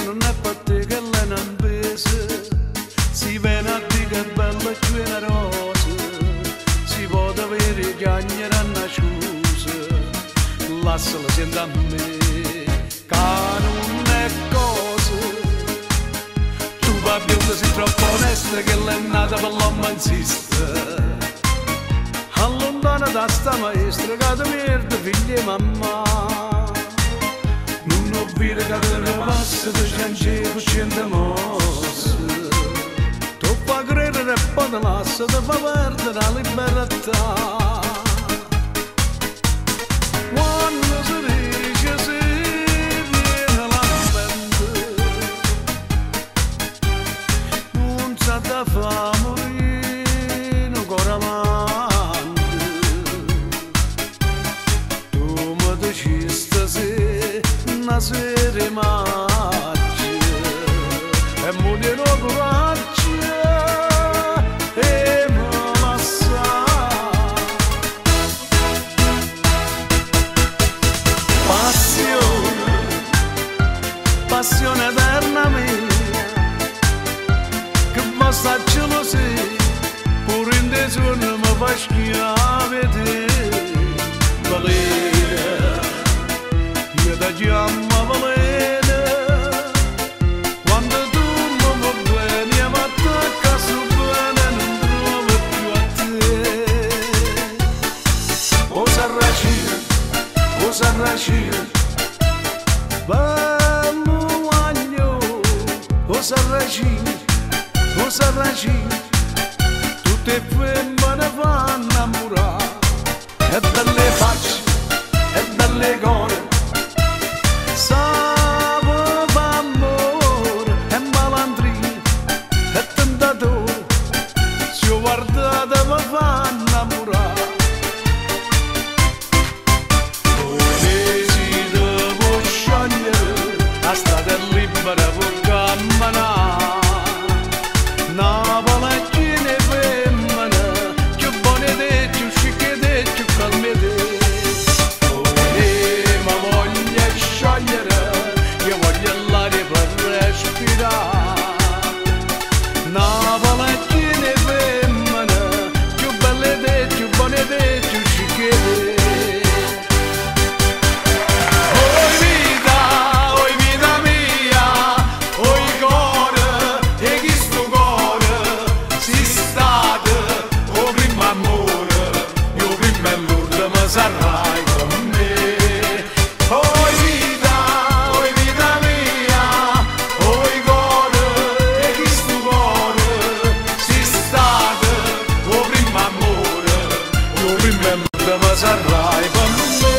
non è per te che lei non pesa, si viene a dire che è bella e generosa, si può avere chiagnere a una scusa, lasciala sempre a me, che non è cosa. Tu va bionda sei troppo onesta che lei è nata per l'uomo insiste, allontana da sta maestra che ti merda figlia e mamma. Non ho visto che te passa di ciance con 100 mosse, tu fa credere e poi ti lascia, ti fa perdere la libertà. Quando si dice si viene la mente, non sa da fa morire ancora avanti. Tu mi dici stasera una sera macchia e muore lo coraggio e me la sa. Passione, passione eterna mia, che basta gelosia, pure in dei giorni mi fa schiavere. Valere, io da chiama Valere, quando tu mi vieni a m'attacca su bene non trovo più a te. O sarracino, bello aglio, o sarracino, tutte e femmine fanno innamorare, e belle facce, e belle core, sapore d'amore e malandria e tentatore, se ho guardata mi fa innamorare. Mesi devo sciogliere, la strada è libera per camminare, Napoli è piena di femmine, più buone te, più scicche te, più calme te. Ma voglio sciogliere, io voglio l'aria per respirare. Napoli è piena di femmine, più belle te, più buone te, più scicche te. Oi vita mia, oi cuore, e chi sto cuore, si state, o primo amore, io prima e l'ultimo sarai con me. Oi vita mia, oi cuore, e chi sto cuore, si state, o primo amore, io prima e l'ultimo sarai con me.